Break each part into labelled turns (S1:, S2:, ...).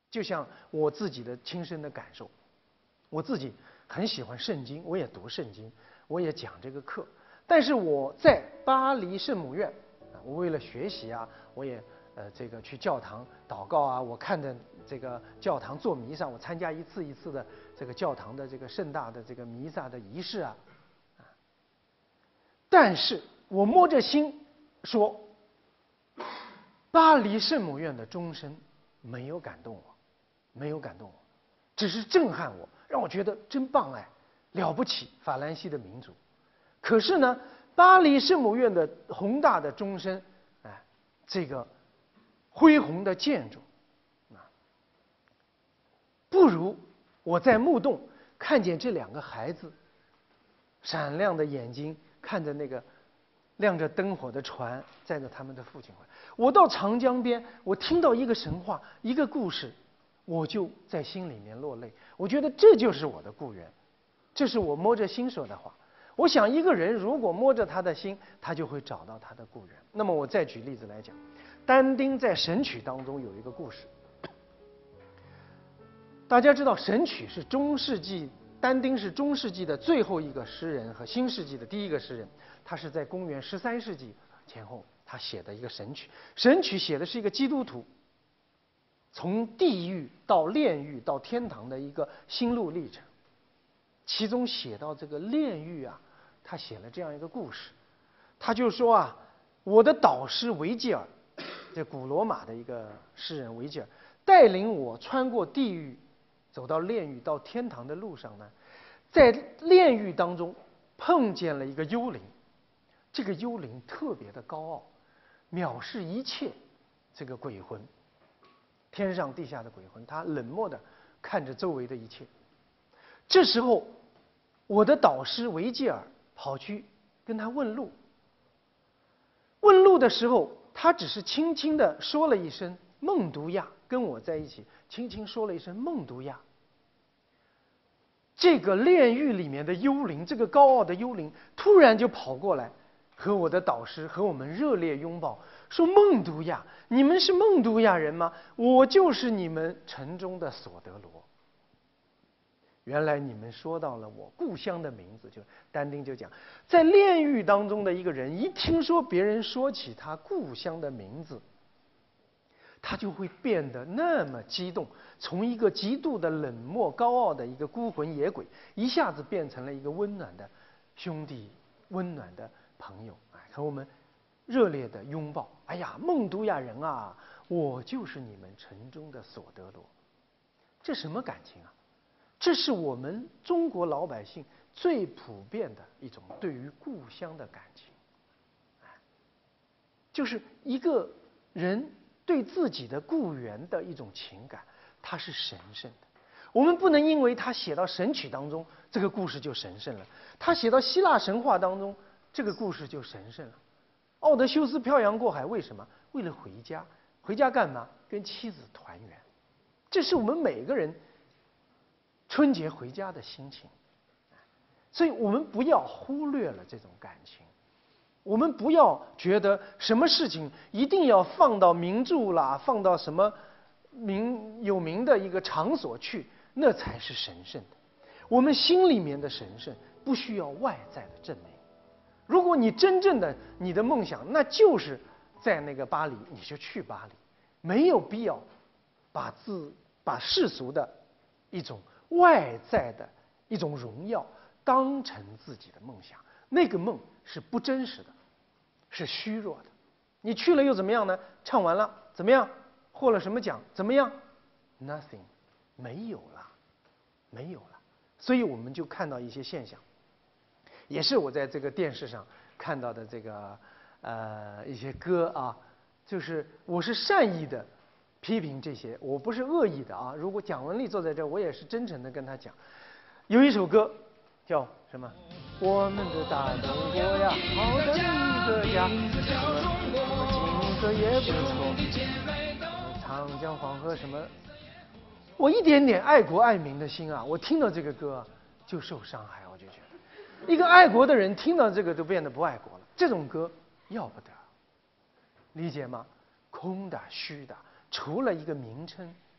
S1: 就像我自己的亲身的感受，我自己很喜欢圣经，我也读圣经，我也讲这个课。但是我在巴黎圣母院啊，我为了学习啊，我也这个去教堂祷告啊，我看着这个教堂做弥撒，我参加一次一次的这个教堂的这个盛大的这个弥撒的仪式啊，但是我摸着心说，巴黎圣母院的钟声没有感动我，没有感动我，只是震撼我，让我觉得真棒哎，了不起，法兰西的民族。可是呢，巴黎圣母院的宏大的钟声，哎，这个恢宏的建筑，不如我在墓洞看见这两个孩子闪亮的眼睛看着那个亮着灯火的船载着他们的父亲回来。我到长江边，我听到一个神话，一个故事，我就在心里面落泪。我觉得这就是我的故园，这是我摸着心说的话。我想一个人如果摸着他的心，他就会找到他的故园。那么我再举例子来讲，但丁在《神曲》当中有一个故事。大家知道，《神曲》是中世纪，但丁是中世纪的最后一个诗人和新世纪的第一个诗人，他是在公元13世纪前后他写的一个《神曲》。《神曲》写的是一个基督徒从地狱到炼狱到天堂的一个心路历程，其中写到这个炼狱啊，他写了这样一个故事，他就说啊，我的导师维吉尔，这古罗马的一个诗人维吉尔，带领我穿过地狱，走到炼狱到天堂的路上呢，在炼狱当中碰见了一个幽灵，这个幽灵特别的高傲，藐视一切这个鬼魂，天上地下的鬼魂，他冷漠的看着周围的一切。这时候，我的导师维吉尔跑去跟他问路。问路的时候，他只是轻轻的说了一声“孟都亚”，跟我在一起，轻轻说了一声“孟都亚”。这个炼狱里面的幽灵，这个高傲的幽灵，突然就跑过来，和我的导师和我们热烈拥抱，说：“孟都亚，你们是孟都亚人吗？我就是你们城中的索德罗。原来你们说到了我故乡的名字。”就但丁就讲，在炼狱当中的一个人，一听说别人说起他故乡的名字，他就会变得那么激动，从一个极度的冷漠高傲的一个孤魂野鬼，一下子变成了一个温暖的兄弟，温暖的朋友，和我们热烈的拥抱。哎呀，孟都亚人啊，我就是你们城中的索德罗。这什么感情啊？这是我们中国老百姓最普遍的一种对于故乡的感情，就是一个人对自己的故园的一种情感，它是神圣的。我们不能因为他写到《神曲》当中，这个故事就神圣了；他写到希腊神话当中，这个故事就神圣了。奥德修斯漂洋过海，为什么？为了回家。回家干嘛？跟妻子团圆。这是我们每个人春节回家的心情。所以我们不要忽略了这种感情，我们不要觉得什么事情一定要放到名著啦，放到什么有名的一个场所去，那才是神圣的。我们心里面的神圣不需要外在的证明。如果你真正的你的梦想，那就是在那个巴黎，你就去巴黎，没有必要把世俗的一种外在的一种荣耀当成自己的梦想。那个梦是不真实的，是虚弱的。你去了又怎么样呢？唱完了怎么样？获了什么奖？怎么样 ？Nothing， 没有了，没有了。所以我们就看到一些现象，也是我在这个电视上看到的这个一些歌啊，就是我是善意的批评这些，我不是恶意的啊。如果蒋雯丽坐在这儿，我也是真诚的跟她讲。有一首歌叫什么？我们的大中国呀，好的一个家，景色也不错，长江黄河什么。我一点点爱国爱民的心啊，我听到这个歌就受伤害，我就觉得，一个爱国的人听到这个都变得不爱国了。这种歌要不得，理解吗？空的虚的，除了一个名称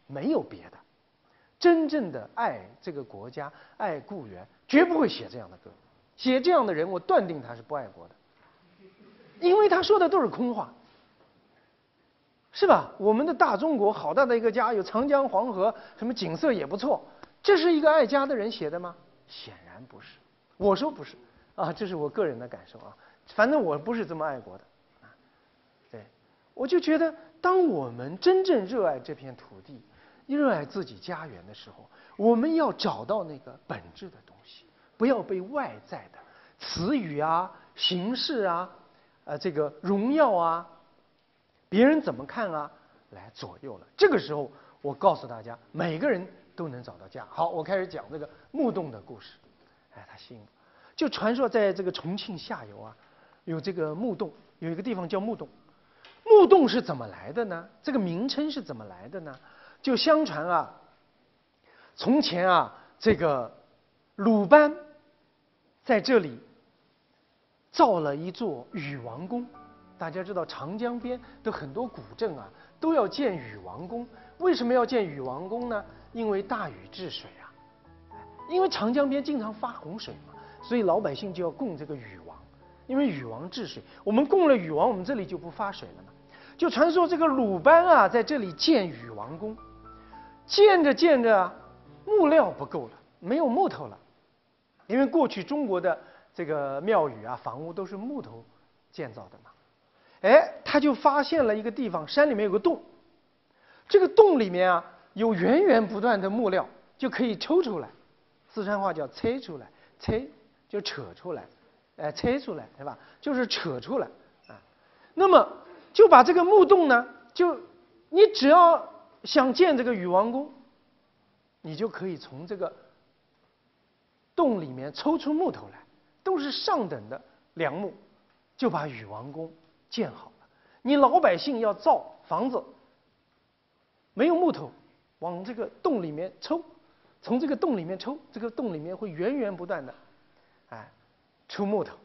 S1: 没有别的。真正的爱这个国家、爱故园，绝不会写这样的歌。写这样的人，我断定他是不爱国的，因为他说的都是空话，是吧？我们的大中国好大的一个家，有长江黄河，什么景色也不错，这是一个爱家的人写的吗？显然不是。我说不是啊，这是我个人的感受啊。反正我不是这么爱国的啊。对，我就觉得，当我们真正热爱这片土地，热爱自己家园的时候，我们要找到那个本质的东西，不要被外在的词语啊、形式啊、这个荣耀啊、别人怎么看啊来左右了。这个时候，我告诉大家，每个人都能找到家。好，我开始讲这个木洞的故事。哎，他吸引我。就传说在这个重庆下游啊，有这个木洞，有一个地方叫木洞。木洞是怎么来的呢？这个名称是怎么来的呢？就相传啊，从前啊，这个鲁班在这里造了一座禹王宫。大家知道长江边的很多古镇啊，都要建禹王宫。为什么要建禹王宫呢？因为大禹治水啊，因为长江边经常发洪水嘛，所以老百姓就要供这个禹王，因为禹王治水。我们供了禹王，我们这里就不发水了嘛。就传说这个鲁班啊，在这里建禹王宫。建着建着，木料不够了，没有木头了，因为过去中国的这个庙宇啊、房屋都是木头建造的嘛。哎，他就发现了一个地方，山里面有个洞，这个洞里面啊有源源不断的木料，就可以抽出来。四川话叫拆出来，拆就扯出来，拆出来，对吧？就是扯出来啊。那么就把这个木洞呢，你只要想建这个禹王宫，你就可以从这个洞里面抽出木头来，都是上等的良木，就把禹王宫建好了。你老百姓要造房子，没有木头，往这个洞里面抽，从这个洞里面抽，这个洞里面会源源不断的，出木头，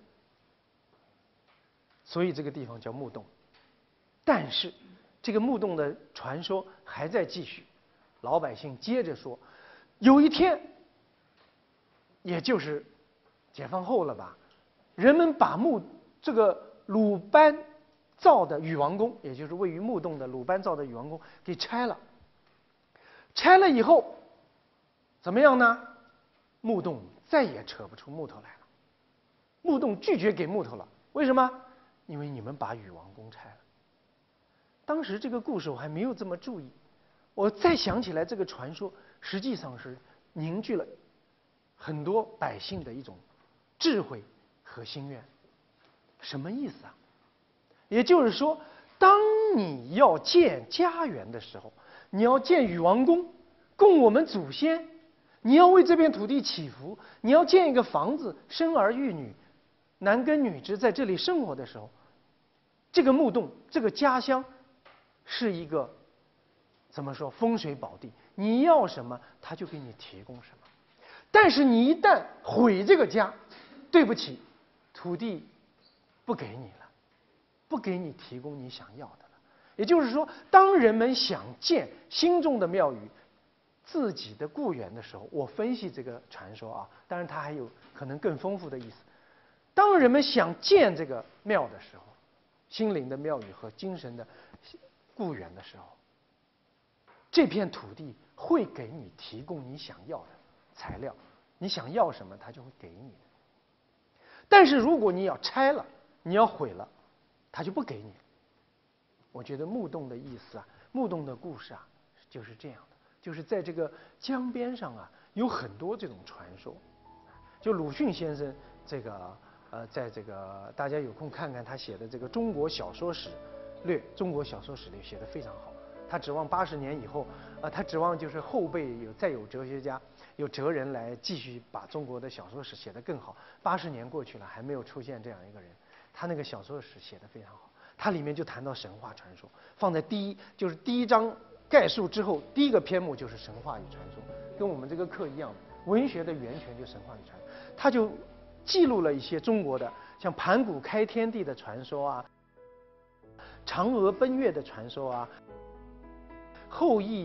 S1: 所以这个地方叫木洞。但是这个木洞的传说还在继续，老百姓接着说，有一天，也就是解放后了吧，人们把这个鲁班造的禹王宫，也就是位于木洞的鲁班造的禹王宫给拆了。拆了以后，怎么样呢？木洞再也扯不出木头来了。木洞拒绝给木头了，为什么？因为你们把禹王宫拆了。当时这个故事我还没有这么注意，我再想起来这个传说，实际上是凝聚了很多百姓的一种智慧和心愿。什么意思啊？也就是说，当你要建家园的时候，你要建禹王宫，供我们祖先，你要为这片土地祈福，你要建一个房子，生儿育女，男耕女织，在这里生活的时候，这个木洞，这个家乡是一个怎么说风水宝地，你要什么他就给你提供什么。但是你一旦毁这个家，对不起，土地不给你了，不给你提供你想要的了。也就是说，当人们想建心中的庙宇、自己的故园的时候，我分析这个传说啊，当然它还有可能更丰富的意思。当人们想建这个庙的时候，心灵的庙宇和精神的故园的时候，这片土地会给你提供你想要的材料，你想要什么，它就会给你的。但是如果你要拆了，你要毁了，它就不给你。我觉得木洞的意思啊，木洞的故事啊，就是这样的，就是在这个江边上啊，有很多这种传说。就鲁迅先生这个在这个大家有空看看他写的这个《中国小说史略》，中国小说史略写得非常好。他指望80年以后，他指望就是后辈再有哲学家、有哲人来继续把中国的小说史写得更好。80年过去了，还没有出现这样一个人。他那个小说史写得非常好，他里面就谈到神话传说，放在第一章概述之后，第一个篇目就是神话与传说，跟我们这个课一样，文学的源泉就是神话与传说。他就记录了一些中国的，像盘古开天地的传说啊，嫦娥奔月的传说啊，后羿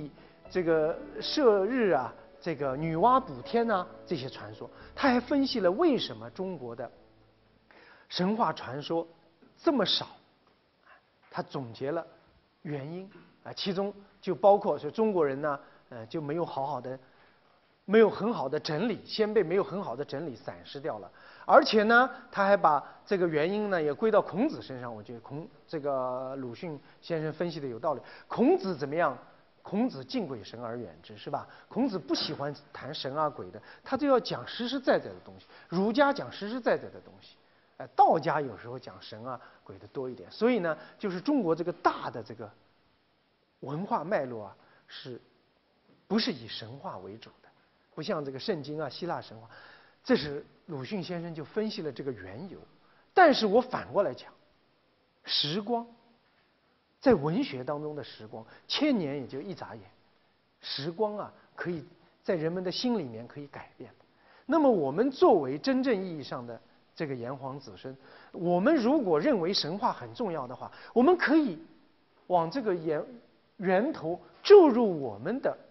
S1: 这个射日啊，这个女娲补天啊这些传说。他还分析了为什么中国的神话传说这么少，他总结了原因啊，其中就包括说中国人呢，就没有很好的整理，先辈没有很好的整理，散失掉了。而且呢，他还把这个原因呢也归到孔子身上。我觉得这个鲁迅先生分析的有道理。孔子怎么样？孔子敬鬼神而远之，是吧？孔子不喜欢谈神啊鬼的，他就要讲实实在在的东西。儒家讲实实在在的东西，道家有时候讲神啊鬼的多一点。所以呢，就是中国这个大的这个文化脉络啊，不是以神话为主的？不像这个圣经啊、希腊神话。这是鲁迅先生就分析了这个缘由。但是我反过来讲，时光。在文学当中的时光，1000年也就一眨眼。时光啊，可以在人们的心里面可以改变的。那么我们作为真正意义上的这个炎黄子孙，我们如果认为神话很重要的话，我们可以往这个源头注入我们的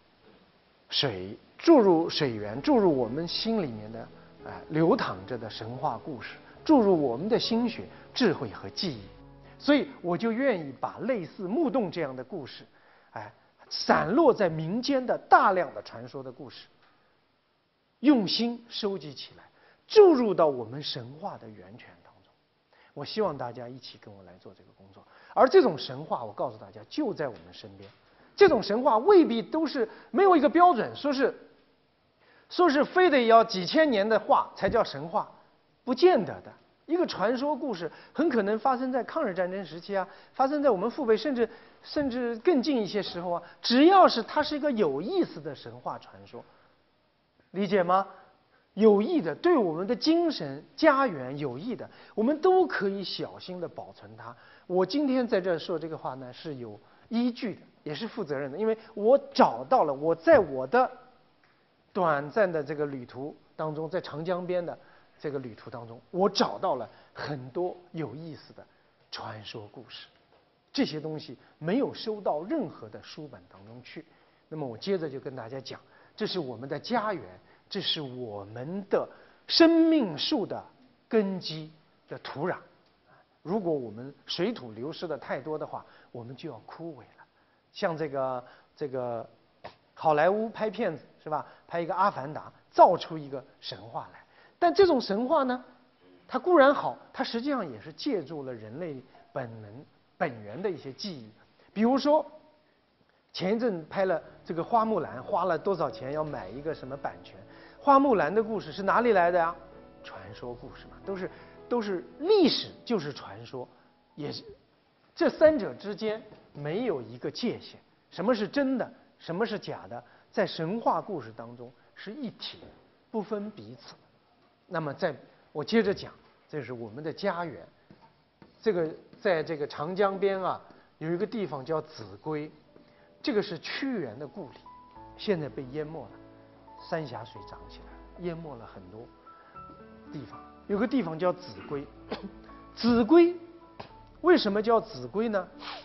S1: 注入水源，注入我们心里面的流淌着的神话故事，注入我们的心血、智慧和记忆。所以我就愿意把类似木洞这样的故事，散落在民间的大量的传说的故事，用心收集起来，注入到我们神话的源泉当中。我希望大家一起跟我来做这个工作。而这种神话，我告诉大家，就在我们身边。这种神话未必都是没有一个标准，说是非得要几千年的话才叫神话，不见得的。一个传说故事很可能发生在抗日战争时期啊，发生在我们父辈甚至更近一些时候啊。只要是它是一个有意思的神话传说，理解吗？有益的，对我们的精神家园有益的，我们都可以小心的保存它。我今天在这说这个话呢，是有依据的，也是负责任的，因为我找到了我在我的短暂的这个旅途当中，在长江边的这个旅途当中，我找到了很多有意思的传说故事，这些东西没有收到任何的书本当中去。那么我接着就跟大家讲，这是我们的家园，这是我们的生命树的根基的土壤。如果我们水土流失的太多的话，我们就要枯萎了。像这个好莱坞拍片子是吧？拍一个《阿凡达》，造出一个神话来。但这种神话呢，它固然好，它实际上也是借助了人类本源的一些记忆。比如说，前一阵拍了这个花木兰，花了多少钱要买一个什么版权？花木兰的故事是哪里来的呀？传说故事嘛，都是历史就是传说，也是这三者之间没有一个界限。什么是真的，什么是假的，在神话故事当中是一体，不分彼此。那么我接着讲，这是我们的家园。这个在这个长江边啊，有一个地方叫秭归，这个是屈原的故里，现在被淹没了，三峡水涨起来了，淹没了很多地方。有个地方叫秭归，秭归为什么叫秭归呢？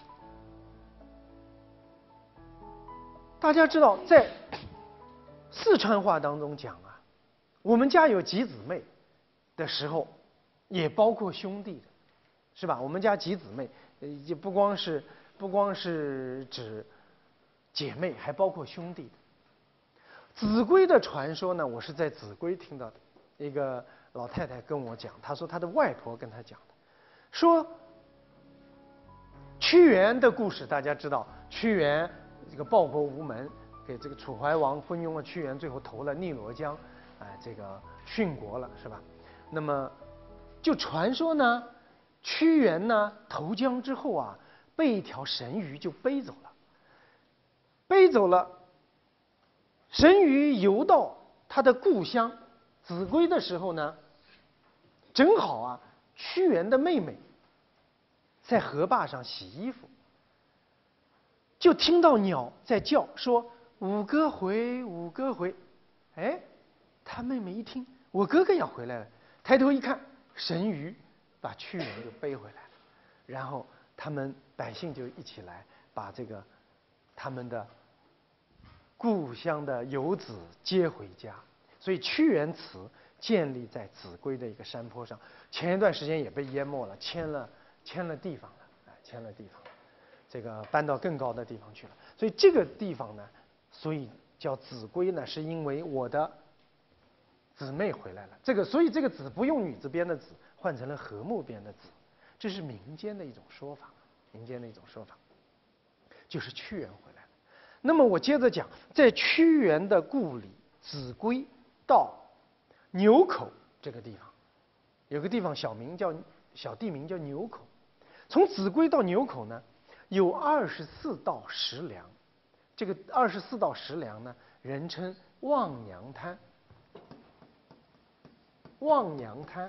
S1: 大家知道，在四川话当中讲啊，我们家有几姊妹的时候，也包括兄弟的，是吧？我们家几姊妹，也不光是指姐妹，还包括兄弟的。秭归的传说呢，我是在秭归听到的，一个老太太跟我讲，她说她的外婆跟她讲的，说屈原的故事，大家知道，屈原这个报国无门，给这个楚怀王昏庸了屈原，最后投了汨罗江，这个殉国了，是吧？那么就传说呢，屈原呢投江之后啊，被一条神鱼就背走了。神鱼游到他的故乡秭归的时候呢，正好啊，屈原的妹妹在河坝上洗衣服，就听到鸟在叫，说五哥回，五哥回。哎，他妹妹一听，我哥哥要回来了，抬头一看，神鱼把屈原就背回来了。然后他们百姓就一起来把这个他们的故乡的游子皆回家。所以屈原祠建立在秭归的一个山坡上，前一段时间也被淹没了，迁了地方了，迁了地方了，这个搬到更高的地方去了。所以这个地方呢，所以叫秭归呢，是因为我的姊妹回来了。所以这个子不用女字边的子，换成了禾木边的子，这是民间的一种说法，就是屈原回来了。那么我接着讲，在屈原的故里秭归到牛口这个地方，有个地方小地名叫牛口。从秭归到牛口呢，有24道石梁。这个24道石梁呢，人称望娘滩。望娘滩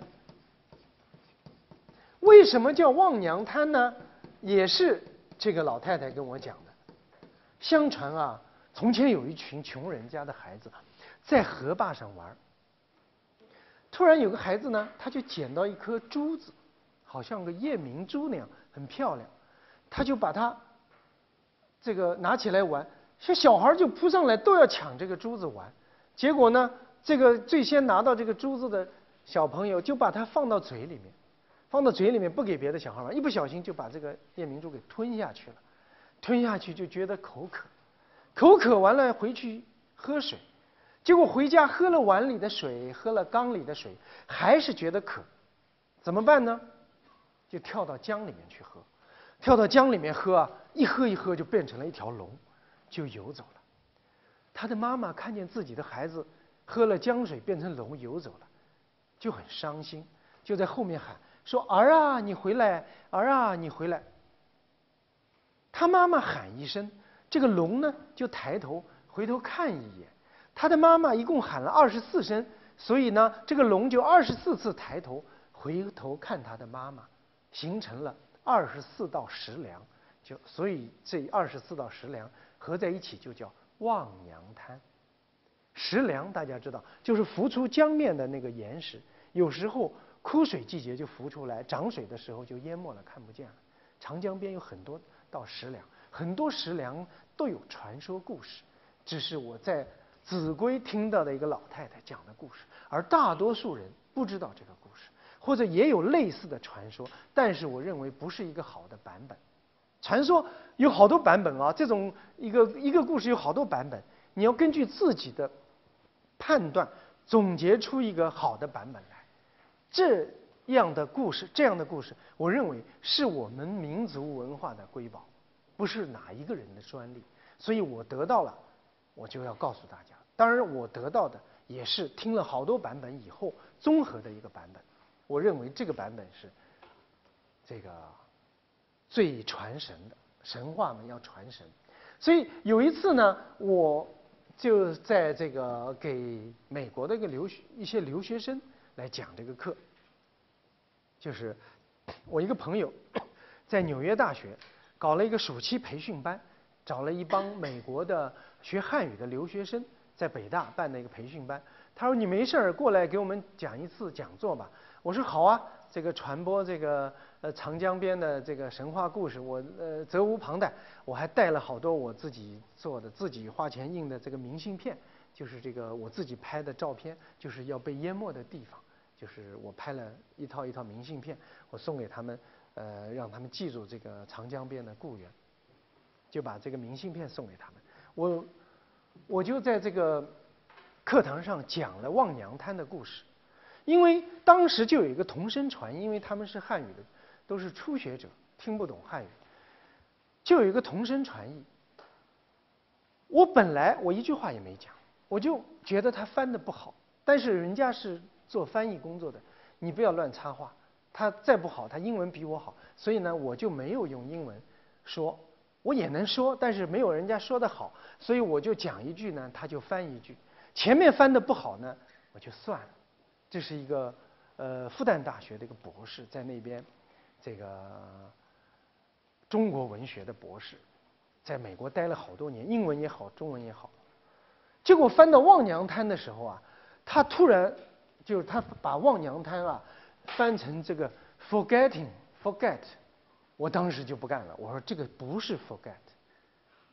S1: 为什么叫望娘滩呢？也是这个老太太跟我讲的。相传啊，从前有一群穷人家的孩子在河坝上玩，突然有个孩子呢，他就捡到一颗珠子，好像个夜明珠那样，很漂亮，他就把它这个拿起来玩，小孩就扑上来都要抢这个珠子玩。结果呢，这个最先拿到这个珠子的小朋友就把它放到嘴里面，不给别的小孩玩，一不小心就把这个夜明珠给吞下去了。吞下去就觉得口渴完了回去喝水，结果回家喝了碗里的水，喝了缸里的水，还是觉得渴，怎么办呢？就跳到江里面去喝，跳到江里面喝啊，一喝就变成了一条龙，就游走了。他的妈妈看见自己的孩子喝了江水变成龙游走了，就很伤心，就在后面喊说：“儿啊，你回来！儿啊，你回来！”他妈妈喊一声，这个龙呢就抬头回头看一眼。他的妈妈一共喊了24声，所以呢，这个龙就24次抬头回头看他的妈妈，形成了24道石梁。所以这24道石梁合在一起就叫望娘滩。石梁大家知道，就是浮出江面的那个岩石，有时候枯水季节就浮出来，涨水的时候就淹没了，看不见了。长江边有很多道石梁，很多石梁都有传说故事，这是我在秭归听到的一个老太太讲的故事，而大多数人不知道这个故事，或者也有类似的传说，但是我认为不是一个好的版本。传说有好多版本啊，这种一个故事有好多版本，你要根据自己的判断总结出一个好的版本来。这样的故事，我认为是我们民族文化的瑰宝，不是哪一个人的专利。所以我得到了，我就要告诉大家。当然，我得到的也是听了好多版本以后综合的一个版本。我认为这个版本是这个最传神的，神话们要传神。所以有一次呢，我就在这个给美国的一些留学生来讲这个课，就是我一个朋友在纽约大学搞了一个暑期培训班，找了一帮美国的学汉语的留学生，在北大办的一个培训班。他说：“你没事儿过来给我们讲一次讲座吧。”我说：“好啊，这个传播这个长江边的这个神话故事，我责无旁贷。我还带了好多我自己做的、自己花钱印的这个明信片，就是这个我自己拍的照片，就是要被淹没的地方。”就是我拍了一套明信片，我送给他们，让他们记住这个长江边的故园，就把这个明信片送给他们。我就在这个课堂上讲了望娘滩的故事，因为当时就有一个同声传，因为他们是汉语的，都是初学者，听不懂汉语，就有一个同声传译。我本来一句话也没讲，我就觉得他翻得不好，但是人家是做翻译工作的，你不要乱插话。他再不好，他英文比我好，所以呢，我就没有用英文说，我也能说，但是没有人家说得好，所以我就讲一句呢，他就翻一句。前面翻得不好呢，我就算了。这是一个复旦大学的一个博士，在那边这个中国文学的博士，在美国待了好多年，英文也好，中文也好。结果翻到望娘滩的时候啊，他突然就是他把望娘滩啊翻成这个 forget， 我当时就不干了，我说这个不是 forget，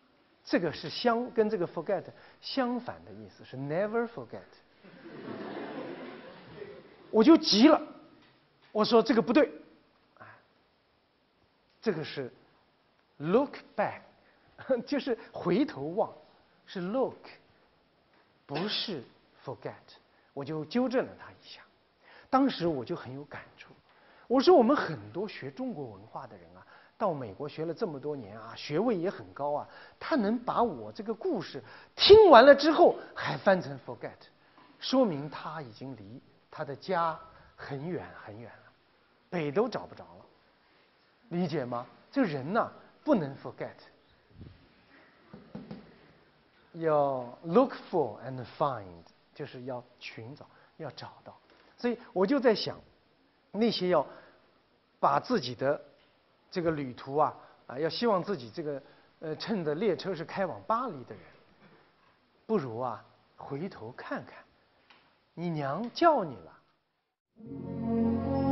S1: 这个是跟这个 forget 相反的意思，是 never forget。我就急了，我说这个不对，这个是 look back， 就是回头望，是 look， 不是 forget。我就纠正了他一下，当时我就很有感触。我说我们很多学中国文化的人啊，到美国学了这么多年啊，学位也很高啊，他能把我这个故事听完了之后还翻成 forget， 说明他已经离他的家很远很远了，北都找不着了，理解吗？这人呐，不能 forget， 要 look for and find， 就是要寻找，要找到。所以我就在想，那些要把自己的这个旅途要希望自己这个趁着列车是开往巴黎的人，不如回头看看，你娘叫你了。